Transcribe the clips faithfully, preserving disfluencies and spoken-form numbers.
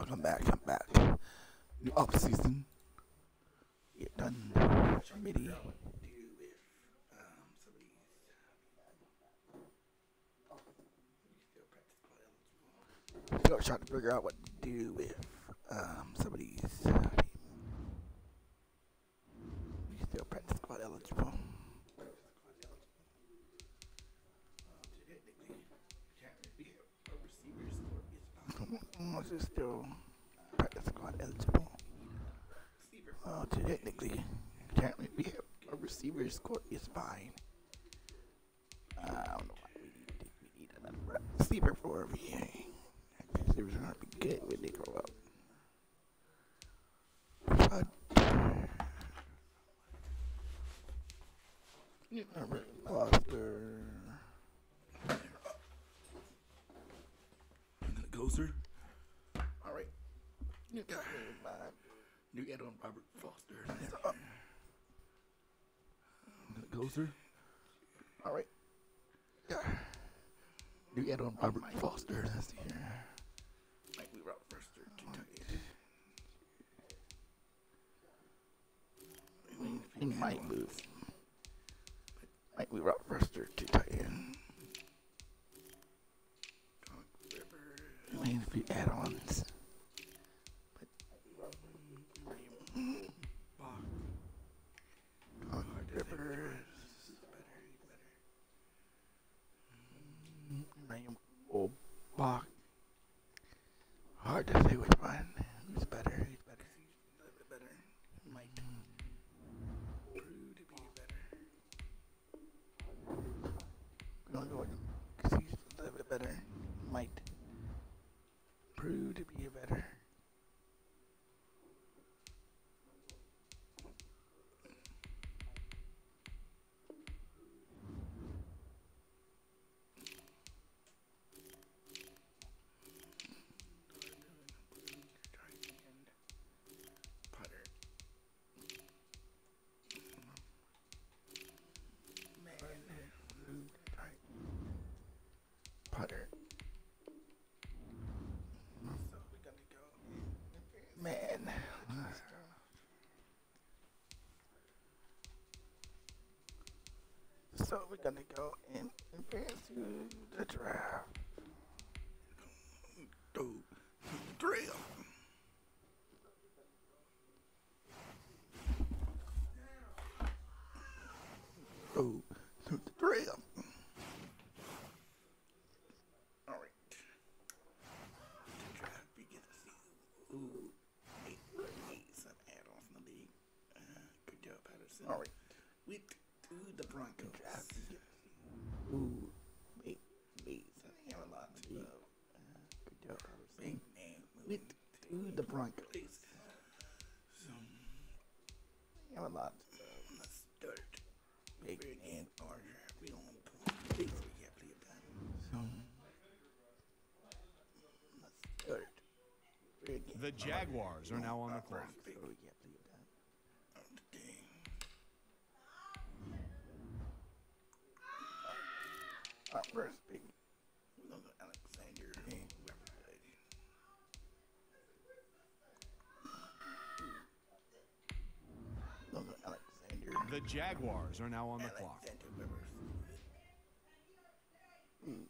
Welcome back, come back. New off season. Get done. Ready. Still trying to figure out what to do with um, some of these. Uh, you still practice squad eligible. Is still practice squad eligible? Uh, technically, currently we have a receiver score is fine. Uh, I don't know why we need, we need another receiver for a V A. Receivers are gonna be good when they grow up. But Herbert Foster. I'm gonna go, sir. All right. You got you get on Robert Foster. I'm gonna go, sir. All right. Yeah. You get on Robert Foster. That's here. Might be Robert Foster. He might move. Might be Robert Foster to tight end. Might be add-ons. Oh, Bach. Hard to say which one. Who's better? Who's better? A little bit better. Might prove to be better. We're gonna go with him because he's a little bit better. Might prove to be a better. Putter. So we're gonna go, man. So we're gonna go and advance to the draft. Go draft. Go to the draft. All right, with to the Broncos. Ooh, wait, wait, so they have a lot to love. Good job, big man. With to the Broncos. So they have a lot to love. Let's start. Big man, order. We don't want to please we have to get done. So let's start. The Jaguars are now on the clock. Our first pick, we're going to go Alexander. We're going to go Alexander. The Jaguars are now on the Alexander clock. Rivers. Mm.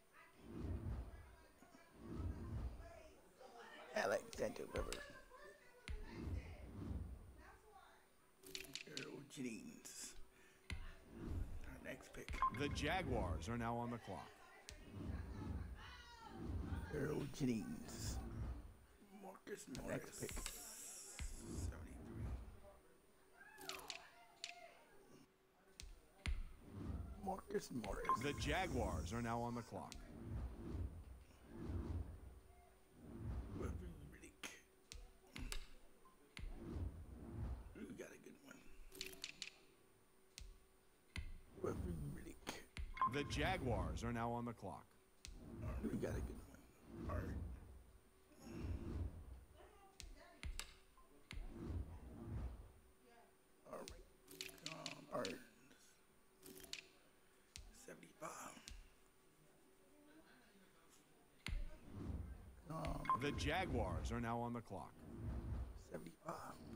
Alexander Rivers. Earl Jennings. Our next pick. The Jaguars are now on the clock. Earl Jennings. Marcus Morris. Next pick. seventy-three. Marcus Morris. The Jaguars are now on the clock. Riddick. We got a good one. Riddick. The Jaguars are now on the clock. We got a good one. Art. All right. Um, Art. seventy-five. Um, The Jaguars are now on the clock. seventy-five.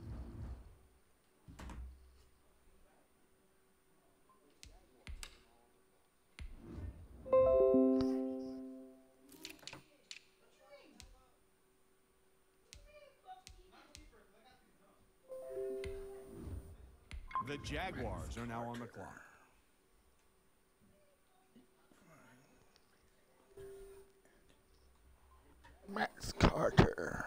The Jaguars are now on the clock. Max Carter.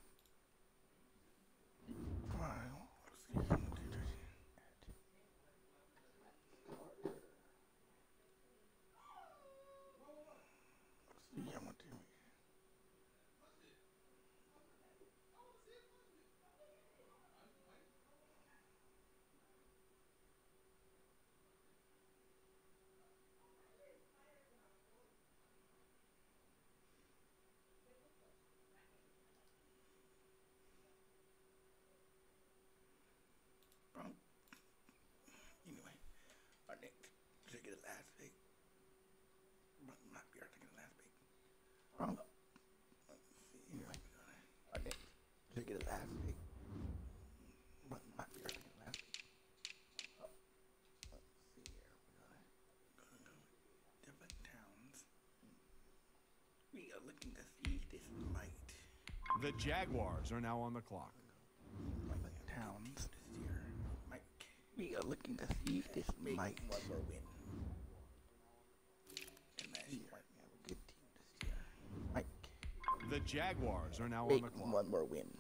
Anyway, our next to get a last pick. Might be our to get a last pick. Wrong. Let's see. Anyway, our next to get a last pick. Might be our to get a last pick. Let's see here. We're gonna, gonna go with different towns. We are looking to see this light. The Jaguars are now on the clock. Towns this year. Mike. We are looking to see if this Make might one more win. And last year might have a good team this year. Mike. The Jaguars are now Make on the clock. one more win.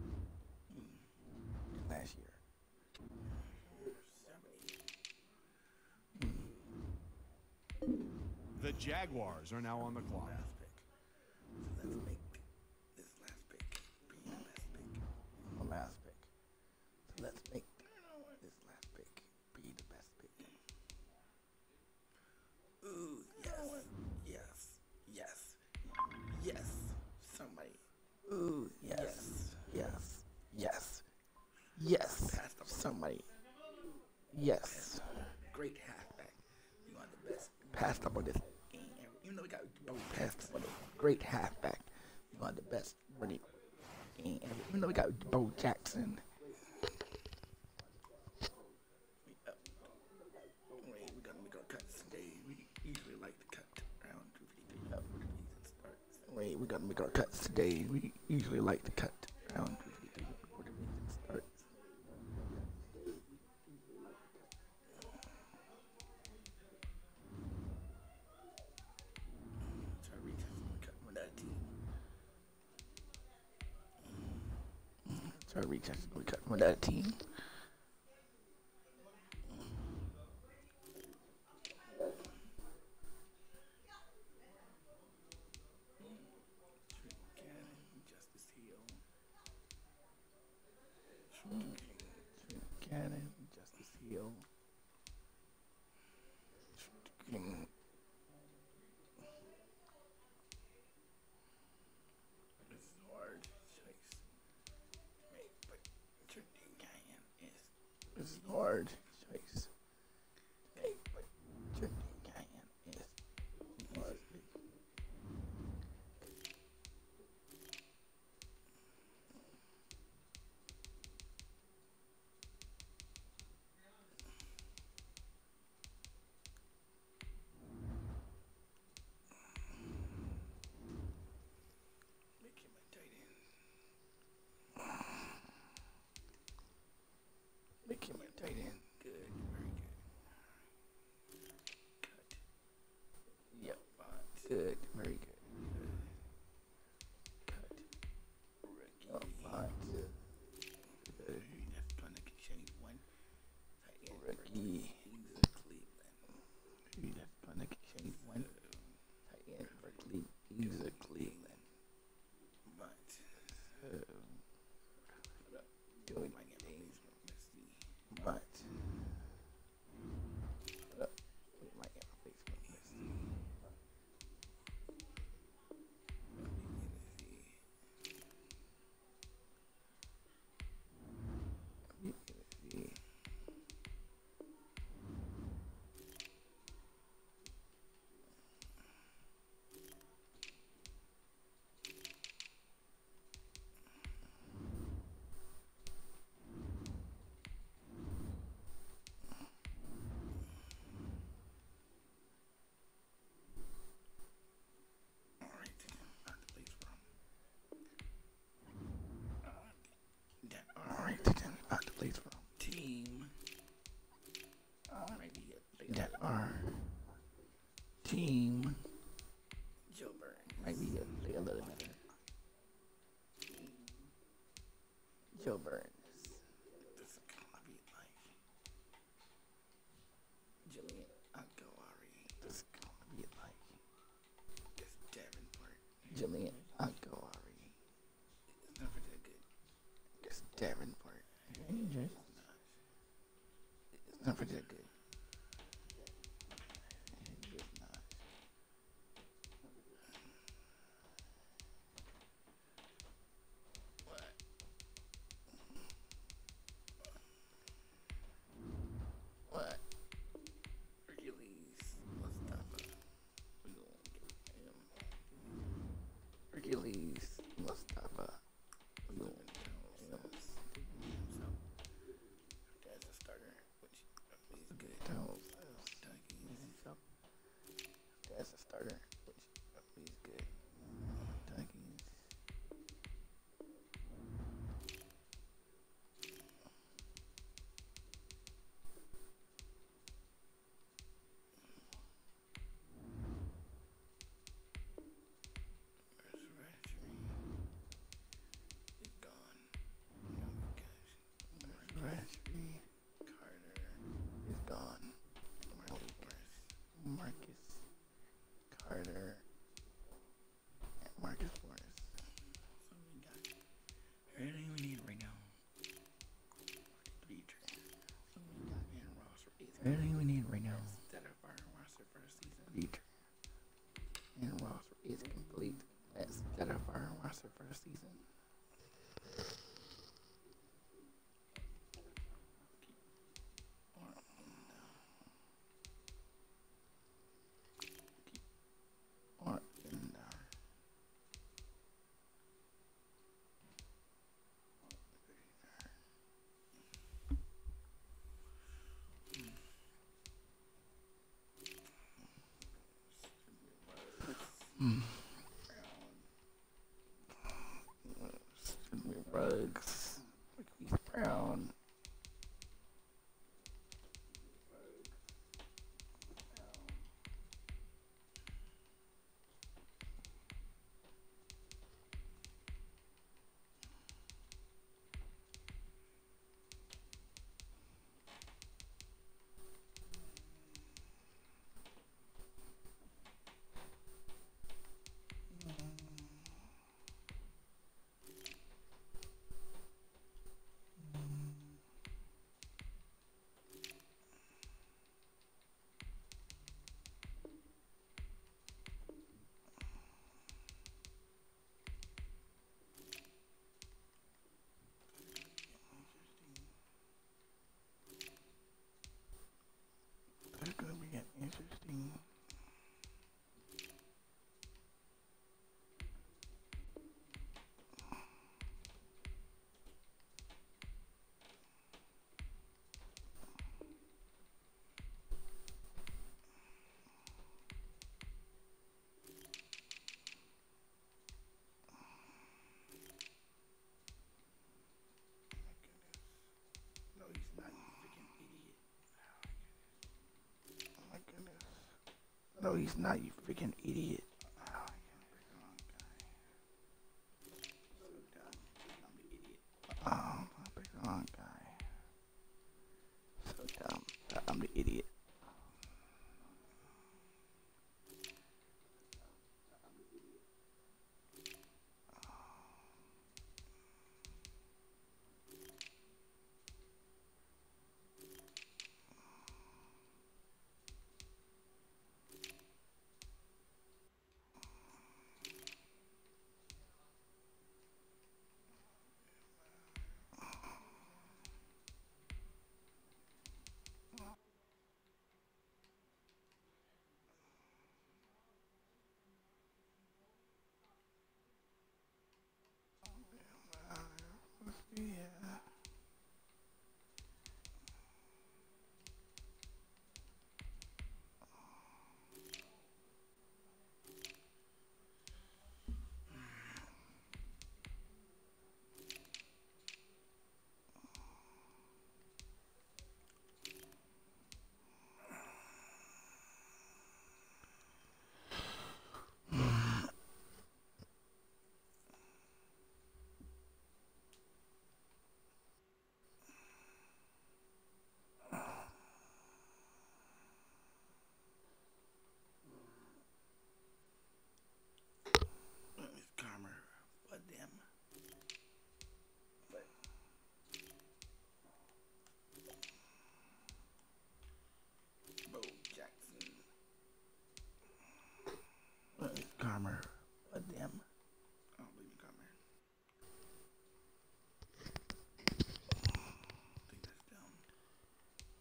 Mm. Last year. Mm. The Jaguars are now on the clock. Last pick. So let's make this last pick be the best pick. The last pick. So let's make this last pick be the best pick. Ooh, yes, yes, yes, yes. Somebody. Ooh, yes, yes, yes, yes. Somebody. Yes. Great halfback. You want the best. Passed up on this game. Even though we got both passed up on this great halfback. You want the best running game. Even though we got Bo Jackson. We're gonna make our cuts today. We usually like to cut around two fifty-three up for the season starts. Wait, we're gonna make our cuts today. We usually like to cut around two fifty-three before the season starts. Tyreek has to cut with that team. Tyreek has to cut with that team. Cannon, Justice Hill. Mm. This is hard choice to make, but Trinity Cannon is. This is hard choice to make, but Trinity Cannon is hard. Make him a tight end. Make him a tight end. Good, very good. Cut. Yep. Good, very good. Cut. Rookie. Oh, fine. Good. That's gonna change one. Tight end. Rookie. He's a Cleveland. That's gonna change one. Tight end for Cleveland. He's a Cleveland. But uh, doing my games, let's see. But uh, with my Facebook, let's see. Let me see. Let me see. our team. Joe Burns. Might be a, like a little better. Joe Burns. This is gonna be like Julian Agawari. This is gonna be like this Davenport. Julian Agawari. It's not for that good. This Davenport. It's not for that good. Hercules Mustafa. That's a starter, which is good. That's a starter, which is good. Duckies. Marcus Carter and Marcus Morris. So we got everything we need right now. Bleacher. So we got Aaron Ross. Everything we need right now. That of our roster for the season. Bleacher. Aaron Ross is complete. That's that of our roster for the season. Mm. Ruggs. Brown. That's gonna be an interesting. No, he's not, you freaking idiot. Oh my goodness. No, he's not, you freaking idiot. Oh, I can't pick the wrong guy. So dumb. I'm the idiot. Oh, I picked the wrong guy. So dumb. I'm the idiot.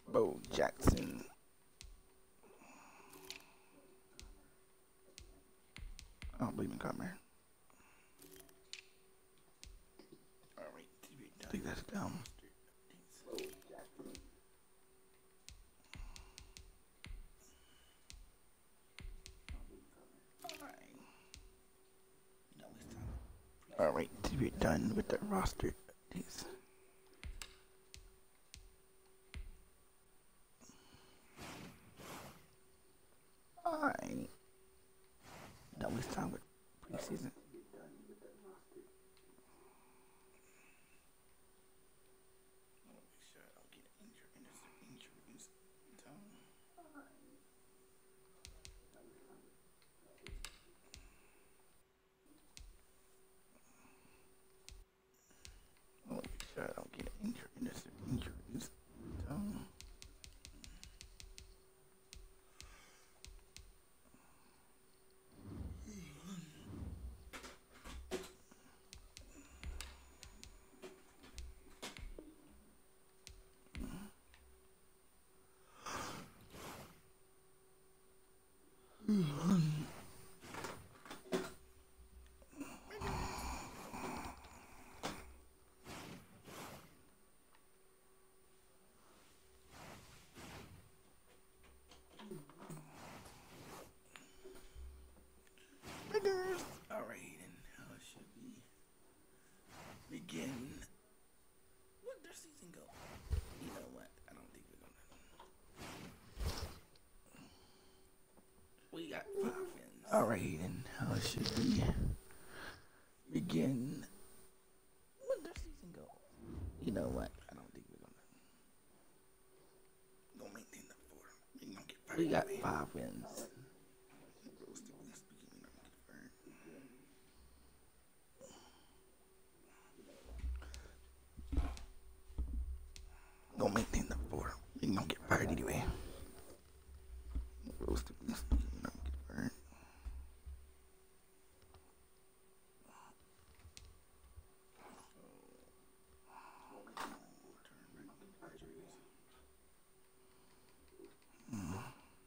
Bo Jackson. I don't believe in Carmen. Alright, I think that's dumb. Alright, we're done with the roster. These. Alright. Now it's time with preseason. I don't get injured, innocent injuries. Um, Alright, and how should we begin? Where'd their season go? You know what? I don't think we're gonna. We got five wins. Alright, and how should we begin? Where'd their season go? You know what? I don't think we're gonna. Gonna maintain the four. We gonna get five. We got five wins. Gonna maintain the four. You gonna get fired anyway. Realistically speaking, you're not gonna get fired. Mm.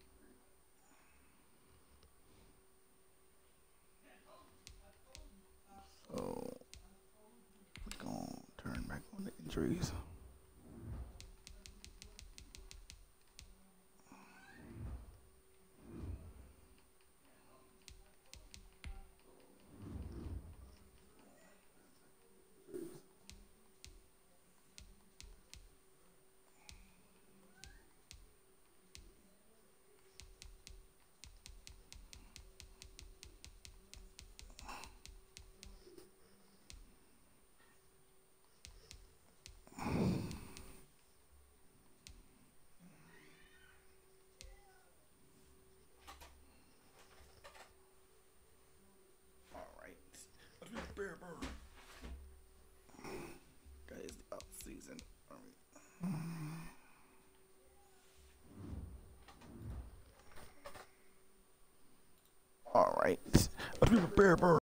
So we're gonna turn back on the injuries. That is the up season. All right. Let's be prepared, bro.